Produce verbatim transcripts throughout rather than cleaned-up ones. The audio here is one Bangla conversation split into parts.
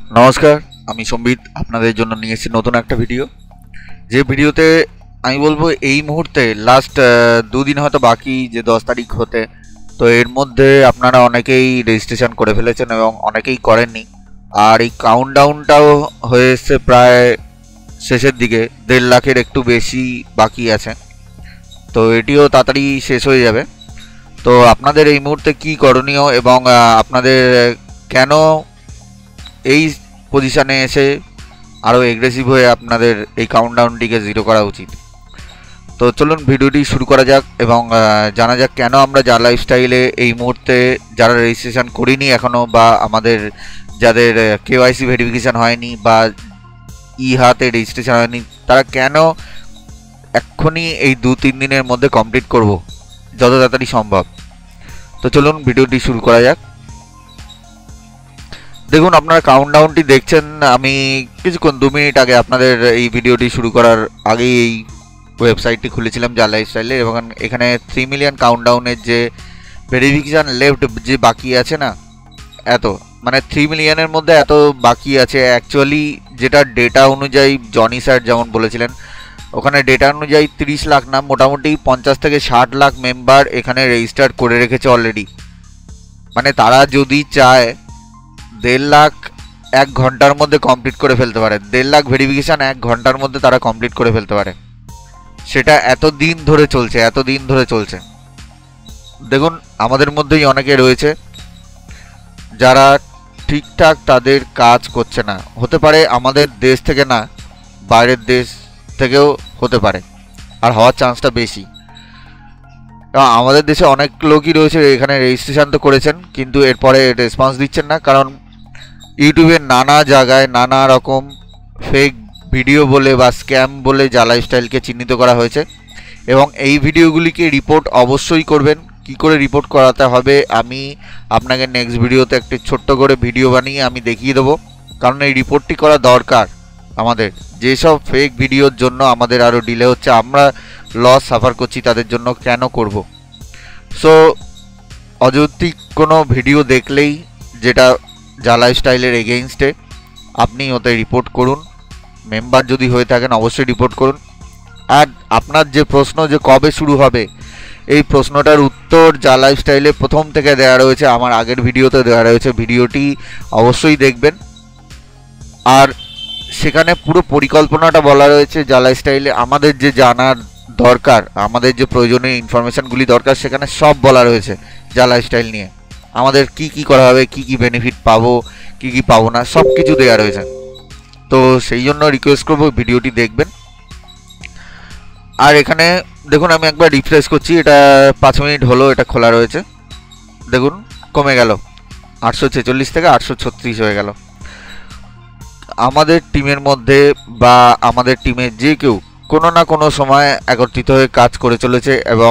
नमस्कार আমি সম্বিত আপনাদের জন্য নিয়ে এসেছি নতুন একটা ভিডিও। যে ভিডিওতে আমি বলবো এই মুহূর্তে লাস্ট দুদিন হয়তো বাকি যে দশ তারিখ হতে, তো এর মধ্যে আপনারা অনেকেই রেজিস্ট্রেশন করে ফেলেছেন এবং অনেকেই করেননি। আর এই কাউন্টডাউনটাও হয়ে এসছে প্রায় শেষের দিকে, দেড় লাখের একটু বেশি বাকি আছে, তো এটিও তাড়াতাড়ি শেষ হয়ে যাবে। তো আপনাদের এই মুহূর্তে কি করণীয় এবং আপনাদের কেন এই পজিশনে এসে আরও এগ্রেসিভ হয়ে আপনাদের এই কাউন্টডাউনটিকে জিরো করা উচিত। তো চলুন ভিডিওটি শুরু করা যাক এবং জানা যাক কেন আমরা যা লাইফস্টাইলে এই মুহূর্তে যারা রেজিস্ট্রেশন করিনি এখনও, বা আমাদের যাদের কেওয়াইসি ভেরিফিকেশান হয়নি বা ই হাতে রেজিস্ট্রেশন হয়নি, তারা কেন এক্ষুনি এই দু তিন দিনের মধ্যে কমপ্লিট করব যত তাড়াতাড়ি সম্ভব। তো চলুন ভিডিওটি শুরু করা যাক। দেখুন, আপনারা কাউন্টডাউনটি দেখছেন। আমি কিছুক্ষণ দু মিনিট আগে আপনাদের এই ভিডিওটি শুরু করার আগেই এই ওয়েবসাইটটি খুলেছিলাম যা লাইফস্টাইলে, এবং এখানে থ্রি মিলিয়ন কাউন্টডাউনের যে ভেরিফিকেশান লেফট যে বাকি আছে না, এত মানে থ্রি মিলিয়নের মধ্যে এত বাকি আছে। অ্যাকচুয়ালি যেটা ডেটা অনুযায়ী জনি স্যার যেমন বলেছিলেন, ওখানে ডেটা অনুযায়ী তিরিশ লাখ না মোটামুটি পঞ্চাশ থেকে ষাট লাখ মেম্বার এখানে রেজিস্টার করে রেখেছে অলরেডি। মানে তারা যদি চায় দেড় লাখ এক ঘন্টার মধ্যে কমপ্লিট করে ফেলতে পারে, দেড় লাখ ভেরিফিকেশান এক ঘন্টার মধ্যে তারা কমপ্লিট করে ফেলতে পারে। সেটা এত দিন ধরে চলছে, এত দিন ধরে চলছে। দেখুন, আমাদের মধ্যেই অনেকে রয়েছে যারা ঠিকঠাক তাদের কাজ করছে না। হতে পারে আমাদের দেশ থেকে না, বাইরের দেশ থেকেও হতে পারে, আর হওয়ার চান্সটা বেশি। আমাদের দেশে অনেক লোকই রয়েছে এখানে রেজিস্ট্রেশন তো করেছেন, কিন্তু এরপরে রেসপন্স দিচ্ছেন না, কারণ ইউটিউবের নানা জায়গায় নানা রকম ফেক ভিডিও বলে বা স্ক্যাম বলে যা লাইফস্টাইলকে চিহ্নিত করা হয়েছে। এবং এই ভিডিওগুলিকে রিপোর্ট অবশ্যই করবেন। কি করে রিপোর্ট করাতে হবে আমি আপনাকে নেক্সট ভিডিওতে একটি ছোট্ট করে ভিডিও বানিয়ে আমি দেখিয়ে দেবো, কারণ এই রিপোর্টটি করা দরকার আমাদের। যেসব ফেক ভিডিওর জন্য আমাদের আরও ডিলে হচ্ছে, আমরা লস সাফার করছি, তাদের জন্য কেন করব। সো অযৌক্তিক কোনো ভিডিও দেখলেই যেটা যা লাইফস্টাইলের এগেইনস্টে, আপনি ওতে রিপোর্ট করুন। মেম্বার যদি হয়ে থাকেন অবশ্যই রিপোর্ট করুন। আর আপনার যে প্রশ্ন যে কবে শুরু হবে, এই প্রশ্নটার উত্তর যা লাইফস্টাইলে প্রথম থেকে দেওয়া রয়েছে, আমার আগের ভিডিওতে দেওয়া রয়েছে, ভিডিওটি অবশ্যই দেখবেন। আর সেখানে পুরো পরিকল্পনাটা বলা রয়েছে যা লাইফস্টাইলে। আমাদের যে জানার দরকার, আমাদের যে প্রয়োজনীয় ইনফরমেশানগুলি দরকার, সেখানে সব বলা রয়েছে যা লাইফস্টাইল নিয়ে। আমাদের কি কি করা হবে, কি কি বেনিফিট পাবো, কি কি পাবো না, সব কিছু দেওয়া রয়েছে। তো সেই জন্য রিকোয়েস্ট করবো ভিডিওটি দেখবেন। আর এখানে দেখুন, আমি একবার রিফ্রেশ করছি, এটা পাঁচ মিনিট হলো এটা খোলা রয়েছে। দেখুন কমে গেল, আটশো ছেচল্লিশ থেকে আটশো ছত্রিশ হয়ে গেল। আমাদের টিমের মধ্যে বা আমাদের টিমের যে কেউ কোনো না কোনো সময় একত্রিত হয়ে কাজ করে চলেছে, এবং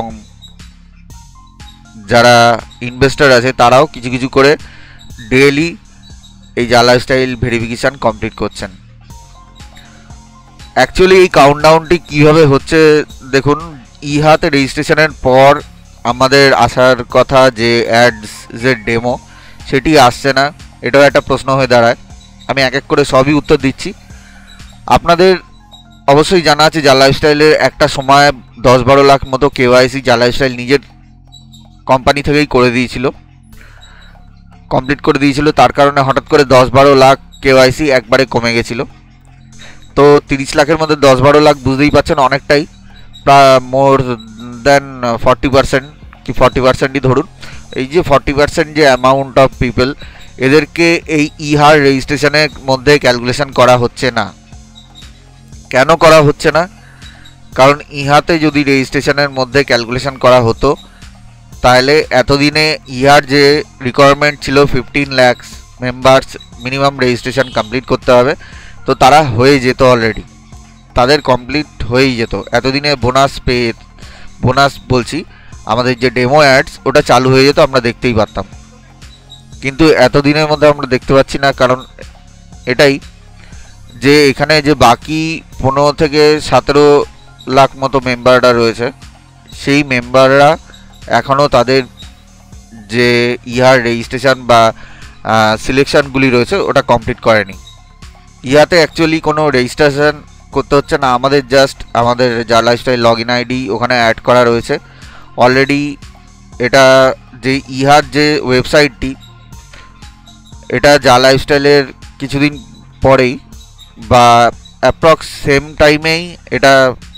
যারা ইনভেস্টর আছে তারাও কিছু কিছু করে ডেইলি এই যা লাইফস্টাইল ভেরিফিকেশান কমপ্লিট করছেন। অ্যাকচুয়ালি এই কাউন্টডাউনটি কীভাবে হচ্ছে দেখুন, ইহাতে রেজিস্ট্রেশনের পর আমাদের আসার কথা যে অ্যাডস যে ডেমো, সেটি আসছে না। এটাও একটা প্রশ্ন হয়ে দাঁড়ায়। আমি এক এক করে সবই উত্তর দিচ্ছি। আপনাদের অবশ্যই জানা আছে যা লাইফস্টাইলের একটা সময় দশ বারো লাখ মতো কেওয়াইসি যা লাইফস্টাইল নিজের কোম্পানি থেকেই করে দিয়েছিল, কমপ্লিট করে দিয়েছিল। তার কারণে হঠাৎ করে দশ বারো লাখ কেওয়াইসি একবারে কমে গেছিলো। তো তিরিশ লাখের মধ্যে দশ বারো লাখ বুঝতেই পারছেন, অনেকটাই, প্রায় মোর দেন ফর্টি পার্সেন্ট কি ফর্টি পার্সেন্টই ধরুন। এই যে ফর্টি পার্সেন্ট যে অ্যামাউন্ট অফ পিপল, এদেরকে এই ইহার রেজিস্ট্রেশনের মধ্যে ক্যালকুলেশন করা হচ্ছে না। কেন করা হচ্ছে না? কারণ ইহাতে যদি রেজিস্ট্রেশনের মধ্যে ক্যালকুলেশন করা হতো, তাহলে এতদিনে ইহার যে রিকোয়ারমেন্ট ছিল fifteen lakhs members minimum registration complete করতে হবে, তো তারা হয়ে যেত অলরেডি, তাদের কমপ্লিট হয়েই যেত। এতদিনে বোনাস পেয়ে, বোনাস বলছি আমাদের যে ডেমো অ্যাডস, ওটা চালু হয়ে যেত, আমরা দেখতেই পারতাম। কিন্তু এতদিনের মধ্যে আমরা দেখতে পাচ্ছি না। কারণ এটাই যে এখানে যে বাকি পনেরো থেকে সতেরো লাখ মতো মেম্বাররা রয়েছে, সেই মেম্বাররা এখনও তাদের যে ইহার রেজিস্ট্রেশন বা সিলেকশনগুলি রয়েছে ওটা কমপ্লিট করেনি। ইয়াতে অ্যাকচুয়ালি কোনো রেজিস্ট্রেশন করতে হচ্ছে না, আমাদের জাস্ট আমাদের যা লাইফস্টাইল লগ ইন আইডি ওখানে অ্যাড করা রয়েছে অলরেডি। এটা যে ইহার যে ওয়েবসাইটটি, এটা যা লাইফস্টাইলের কিছুদিন পরেই বা অ্যাপ্রক্স সেম টাইমেই এটা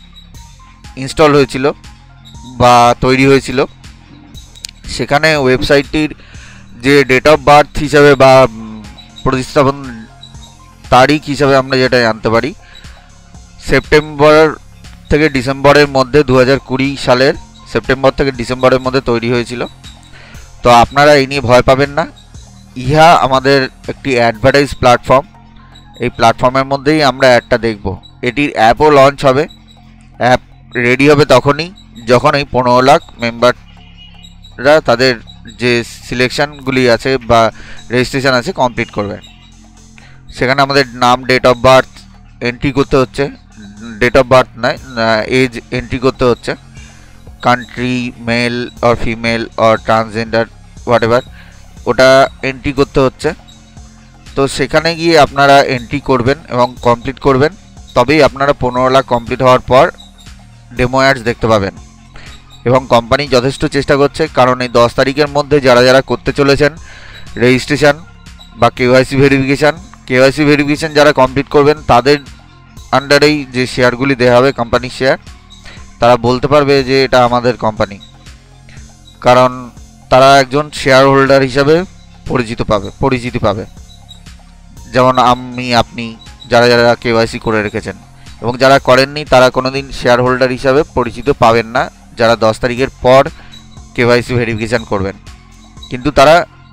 ইনস্টল হয়েছিল বা তৈরি হয়েছিল। সেখানে ওয়েবসাইটটির যে ডেট অফ বার্থ হিসাবে বা প্রতিস্থাপন তারিখ হিসাবে আমরা যেটা জানতে পারি, সেপ্টেম্বর থেকে ডিসেম্বরের মধ্যে দু হাজার কুড়ি সালের সেপ্টেম্বর থেকে ডিসেম্বরের মধ্যে তৈরি হয়েছিল। তো আপনারা এই নিয়ে ভয় পাবেন না। ইহা আমাদের একটি অ্যাডভার্টাইজ প্ল্যাটফর্ম, এই প্ল্যাটফর্মের মধ্যেই আমরা অ্যাডটা দেখব। এটির অ্যাপও লঞ্চ হবে, অ্যাপ রেডি হবে তখনই যখন এই পনেরো লাখ মেম্বাররা তাদের যে সিলেকশানগুলি আছে বা রেজিস্ট্রেশন আছে কমপ্লিট করবে। সেখানে আমাদের নাম, ডেট অফ বার্থ এন্ট্রি করতে হচ্ছে, ডেট অফ বার্থ নয়, এজ এন্ট্রি করতে হচ্ছে, country male or female or transgender whatever, ওটা এন্ট্রি করতে হচ্ছে। তো সেখানে গিয়ে আপনারা এন্ট্রি করবেন এবং কমপ্লিট করবেন, তবেই আপনারা পনেরো লাখ কমপ্লিট হওয়ার পর ডেমো অ্যাডস দেখতে পাবেন। এবং কোম্পানি যথেষ্ট চেষ্টা করছে, কারণ এই দশ তারিখের মধ্যে যারা যারা করতে চলেছেন রেজিস্ট্রেশন বা কেওয়াইসি ভেরিফিকেশান, কেওয়াইসি ভেরিফিকেশান যারা কমপ্লিট করবেন তাদের আন্ডারেই যে শেয়ারগুলি দেওয়া হবে কোম্পানির শেয়ার, তারা বলতে পারবে যে এটা আমাদের কোম্পানি, কারণ তারা একজন শেয়ার হোল্ডার হিসাবে পরিচিত পাবে পরিচিতি পাবে। যেমন আমি, আপনি যারা যারা কেওয়াইসি করে রেখেছেন, এবং যারা করেননি তারা কোনো দিন শেয়ার হোল্ডার হিসাবে পরিচিত পাবেন না যারা দশ তারিখের পর কেওয়াইসি ভেরিফিকেশান করবেন। কিন্তু তারা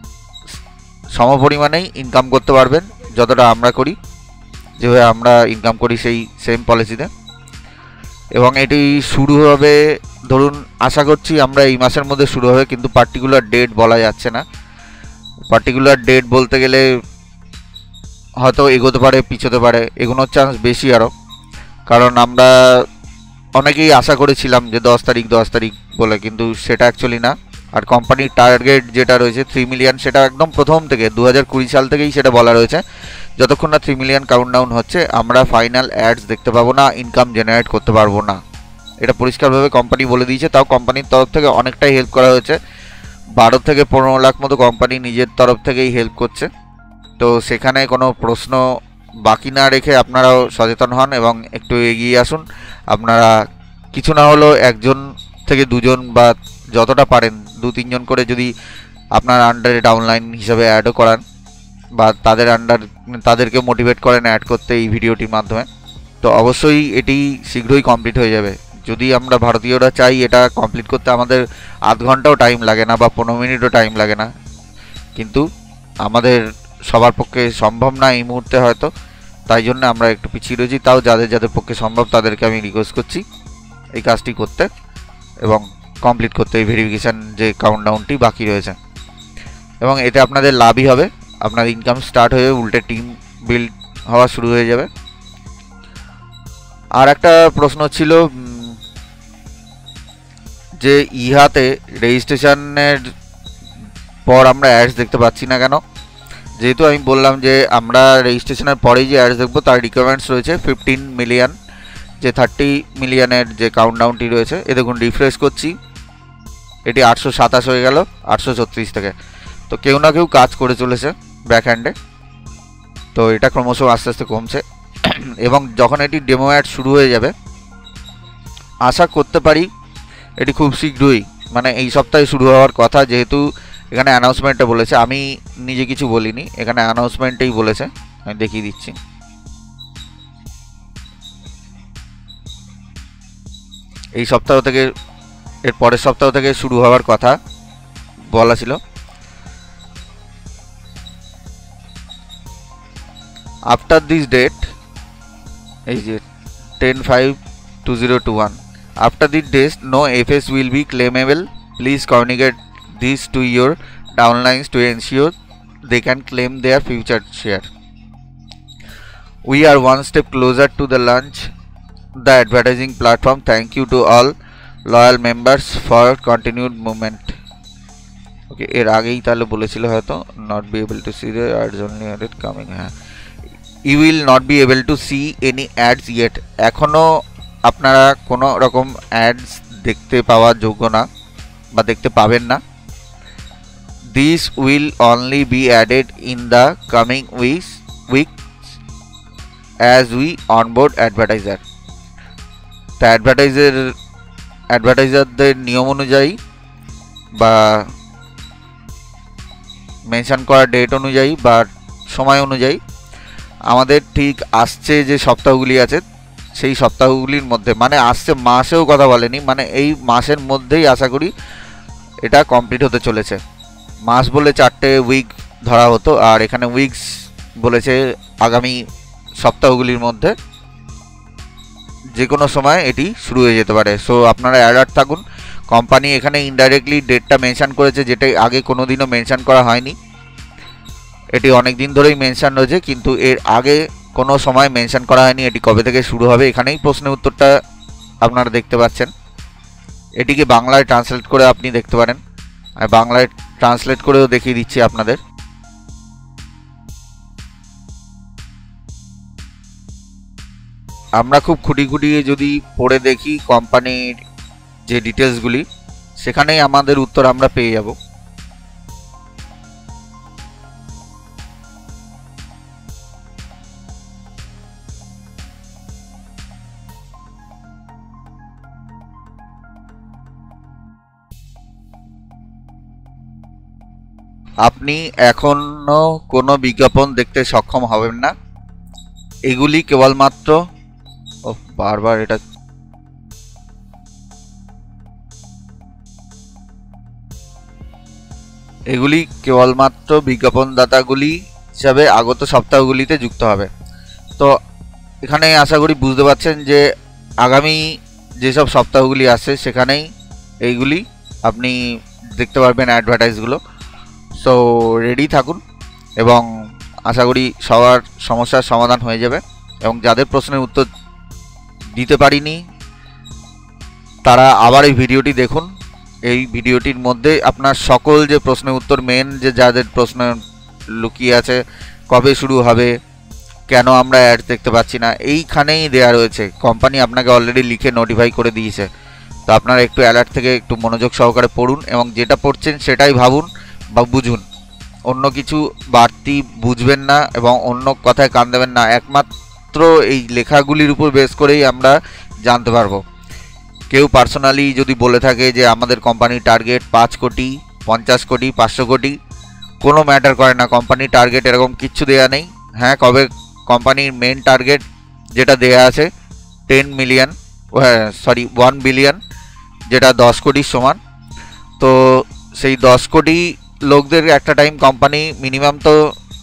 সমপরিমাণেই ইনকাম করতে পারবেন যতটা আমরা করি, যেভাবে আমরা ইনকাম করি সেই সেম পলিসিতে। এবং এটি শুরু হবে, ধরুন আশা করছি আমরা এই মাসের মধ্যে শুরু হবে, কিন্তু পার্টিকুলার ডেট বলা যাচ্ছে না। পার্টিকুলার ডেট বলতে গেলে হয়তো এগোতে পারে, পিছোতে পারে, এগোনোর চান্স বেশি আরও, কারণ আমরা অনেকেই আশা করেছিলাম যে দশ তারিখ দশ তারিখ বলে, কিন্তু সেটা অ্যাকচুয়ালি না। আর কোম্পানির টার্গেট যেটা রয়েছে থ্রি মিলিয়ন, সেটা একদম প্রথম থেকে দু হাজার কুড়ি সাল থেকেই সেটা বলা রয়েছে। যতক্ষণ না থ্রি মিলিয়ন কাউন্টডাউন হচ্ছে আমরা ফাইনাল অ্যাডস দেখতে পাবো না, ইনকাম জেনারেট করতে পারবো না, এটা পরিষ্কারভাবে কোম্পানি বলে দিয়েছে। তাও কোম্পানির তরফ থেকে অনেকটাই হেল্প করা হয়েছে, বারো থেকে পনেরো লাখ মতো কোম্পানি নিজের তরফ থেকেই হেল্প করছে। তো সেখানে কোনো প্রশ্ন বাকি না রেখে আপনারাও সচেতন হন এবং একটু এগিয়ে আসুন। আপনারা কিছু না হলেও একজন থেকে দুজন বা যতটা পারেন দু তিনজন করে যদি আপনার আন্ডারে ডাউনলাইন হিসাবে অ্যাডও করান বা তাদের আন্ডার তাদেরকে মোটিভেট করেন অ্যাড করতে এই ভিডিওটির মাধ্যমে, তো অবশ্যই এটি শীঘ্রই কমপ্লিট হয়ে যাবে। যদি আমরা ভারতীয়রা চাই এটা কমপ্লিট করতে আমাদের আধ ঘন্টাও টাইম লাগে না বা পনেরো মিনিটও টাইম লাগে না, কিন্তু আমাদের সবার পক্ষে সম্ভব না এই মুহূর্তে হয়তো, তাই জন্য আমরা একটু পিছিয়ে রয়েছি। তাও যাদের যাদের পক্ষে সম্ভব তাদেরকে আমি রিকোয়েস্ট করছি এই কাজটি করতে এবং কমপ্লিট করতে, এই ভেরিফিকেশান যে কাউন্টডাউনটি বাকি রয়েছে। এবং এতে আপনাদের লাভই হবে, আপনার ইনকাম স্টার্ট হয়ে উল্টে টিম বিল্ড হওয়া শুরু হয়ে যাবে। আর একটা প্রশ্ন ছিল যে ইহাতে রেজিস্ট্রেশনের পর আমরা অ্যাডস দেখতে পাচ্ছি না কেন। যেহেতু আমি বললাম যে আমরা রেজিস্ট্রেশনের পরেই যে অ্যাডস দেখবো তার রিকোয়ারমেন্টস রয়েছে ফিফটিন মিলিয়ন, যে থার্টি মিলিয়নের যে কাউন্টডাউনটি রয়েছে। এ দেখুন রিফ্রেশ করছি, এটি আটশো সাতাশ হয়ে গেল আটশো ছত্রিশ থেকে। তো কেউ না কেউ কাজ করে চলেছে ব্যাক হ্যান্ডে, তো এটা ক্রমশ আস্তে আস্তে কমছে। এবং যখন এটি ডেমো অ্যাড শুরু হয়ে যাবে, আশা করতে পারি এটি খুব শীঘ্রই, মানে এই সপ্তাহে শুরু হওয়ার কথা, যেহেতু এখানে অ্যানাউন্সমেন্টটা বলেছে, আমি নিজে কিছু বলিনি, এখানে অ্যানাউন্সমেন্টেই বলেছে। আমি দেখিয়ে দিচ্ছি, এই সপ্তাহ থেকে, এর পরের সপ্তাহ থেকে শুরু হওয়ার কথা বলা ছিল। আফটার দিস ডেট, এই যে ten five two zero two one, after this date no F S will be claimable. Please communicate this to your downlines to ensure they can claim their future share. We are one step closer to the launch the advertising platform. Thank you to all loyal members for continued movement. Okay, এর আগেই তাহলে বলেছিল হয়তো not be able to see the ads only added coming. হ্যাঁ, you will not be able to see any ads yet, এখনও আপনারা কোনো রকম অ্যাডস দেখতে পাওয়ার যোগ্য না বা দেখতে পাবেন না। This will only be added in the coming weeks weeks as we onboard advertiser. তা অ্যাডভার্টাইজার অ্যাডভার্টাইজারদের নিয়ম অনুযায়ী বা মেনশন করা ডেট অনুযায়ী বা সময় অনুযায়ী আমাদের ঠিক আসছে যে সপ্তাহগুলি আছে সেই সপ্তাহগুলির মধ্যে, মানে আসছে মাসেও কথা বলেনি, মানে এই মাসের মধ্যেই আশা করি এটা কমপ্লিট হতে চলেছে। মাস বলে চারটে উইক ধরা হতো, আর এখানে উইকস বলেছে আগামী সপ্তাহগুলির মধ্যে যে কোনো সময় এটি শুরু হয়ে যেতে পারে। সো আপনারা অ্যালার্ট থাকুন। কোম্পানি এখানে ইনডাইরেক্টলি ডেটটা মেনশন করেছে, যেটা আগে কোনো দিনও মেনশন করা হয়নি। এটি অনেক দিন ধরেই মেনশন রয়েছে, কিন্তু এর আগে কোনো সময় মেনশন করা হয়নি এটি কবে থেকে শুরু হবে। এখানেই প্রশ্নের উত্তরটা আপনারা দেখতে পাচ্ছেন। এটিকে বাংলায় ট্রান্সলেট করে আপনি দেখতে পারেন, আর বাংলায় ট্রান্সলেট করেও দেখিয়ে দিচ্ছি আপনাদের। আমরা খুব খুঁটি খুঁটিয়ে যদি পড়ে দেখি কোম্পানির যে ডিটেলসগুলি, সেখানেই আমাদের উত্তর আমরা পেয়ে যাব। আপনি এখনো কোনো বিজ্ঞাপন দেখতে সক্ষম হবেন না। এগুলি কেবলমাত্র ও বারবার এটা এগুলি কেবলমাত্র বিজ্ঞাপনদাতাগুলি হিসাবে আগত সপ্তাহগুলিতে যুক্ত হবে। তো এখানে আশা করি বুঝতে পারছেন যে আগামী যেসব সপ্তাহগুলি আসছে সেখানেই এইগুলি আপনি দেখতে পারবেন অ্যাডভার্টাইজগুলো। সো রেডি থাকুন এবং আশা করি সবার সমস্যার সমাধান হয়ে যাবে। এবং যাদের প্রশ্নের উত্তর দিতে পারিনি তারা আবার এই ভিডিওটি দেখুন। এই ভিডিওটির মধ্যে আপনার সকল যে প্রশ্নের উত্তর, মেন যে যাদের প্রশ্ন লুকিয়ে আছে, কবে শুরু হবে, কেন আমরা অ্যাড দেখতে পাচ্ছি না, এইখানেই দেয়া রয়েছে। কোম্পানি আপনাকে অলরেডি লিখে নোটিফাই করে দিয়েছে। তো আপনারা একটু অ্যালার্ট থেকে একটু মনোযোগ সহকারে পড়ুন এবং যেটা পড়ছেন সেটাই ভাবুন বা বুঝুন। অন্য কিছু বাড়তি বুঝবেন না এবং অন্য কথায় কান দেবেন না। একমাত্র এই লেখাগুলির উপর বেস করেই আমরা জানতে পারবো। কেউ পার্সোনালি যদি বলে থাকে যে আমাদের কোম্পানির টার্গেট পাঁচ কোটি, পঞ্চাশ কোটি, পাঁচশো কোটি, কোনো ম্যাটার করে না। কোম্পানির টার্গেট এরকম কিচ্ছু দেয়া নেই। হ্যাঁ, কবে কোম্পানির মেন টার্গেট যেটা দেয়া আছে ten million sorry one billion, যেটা দশ কোটির সমান। তো সেই দশ কোটি লোকদের একটা টাইম কোম্পানি মিনিমাম তো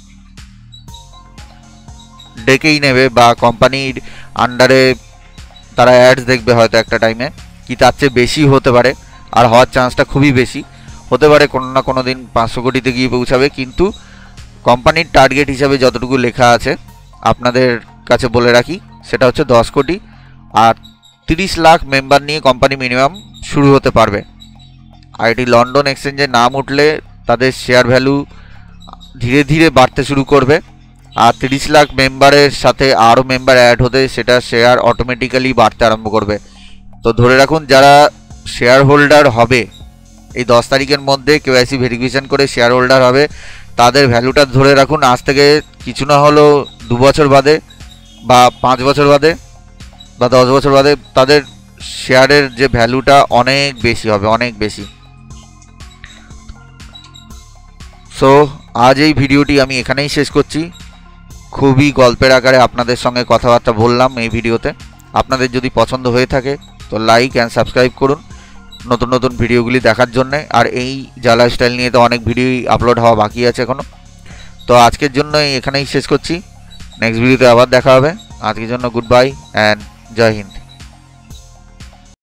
ডেকেই নেবে বা কোম্পানির আন্ডারে তারা অ্যাডস দেখবে হয়তো একটা টাইমে, কি তার চেয়ে বেশি হতে পারে, আর হওয়ার চান্সটা খুবই বেশি হতে পারে। কোনো না কোনো দিন পাঁচশো কোটিতে গিয়ে পৌঁছাবে। কিন্তু কোম্পানির টার্গেট হিসাবে যতটুকু লেখা আছে আপনাদের কাছে বলে রাখি, সেটা হচ্ছে দশ কোটি, আর তিরিশ লাখ মেম্বার নিয়ে কোম্পানি মিনিমাম শুরু হতে পারবে। আর এটি লন্ডন এক্সচেঞ্জে নাম উঠলে তাদের শেয়ার ভ্যালু ধীরে ধীরে বাড়তে শুরু করবে। আর তিরিশ লাখ মেম্বারের সাথে আরও মেম্বার অ্যাড হতে সেটা শেয়ার অটোমেটিক্যালি বাড়তে আরম্ভ করবে। তো ধরে রাখুন যারা শেয়ার হোল্ডার হবে এই দশ তারিখের মধ্যে কেওয়াইসি ভেরিফিকেশন করে শেয়ার হোল্ডার হবে, তাদের ভ্যালুটা ধরে রাখুন আজ থেকে কিছু না হলেও দু বছর বাদে বা পাঁচ বছর বাদে বা দশ বছর বাদে তাদের শেয়ারের যে ভ্যালুটা অনেক বেশি হবে, অনেক বেশি। সো আজ এই ভিডিওটি আমি এখানেই শেষ করছি। খুবই গল্পের আকারে আপনাদের সঙ্গে কথাবার্তা বললাম এই ভিডিওতে। আপনাদের যদি পছন্দ হয়ে থাকে তো লাইক অ্যান্ড সাবস্ক্রাইব করুন নতুন নতুন ভিডিওগুলি দেখার জন্যে। আর এই যা লাইফস্টাইল নিয়ে তো অনেক ভিডিওই আপলোড হওয়া বাকি আছে এখনও। তো আজকের জন্য এখানেই শেষ করছি। নেক্সট ভিডিওতে আবার দেখা হবে। আজকের জন্য good bye and Jai Hind.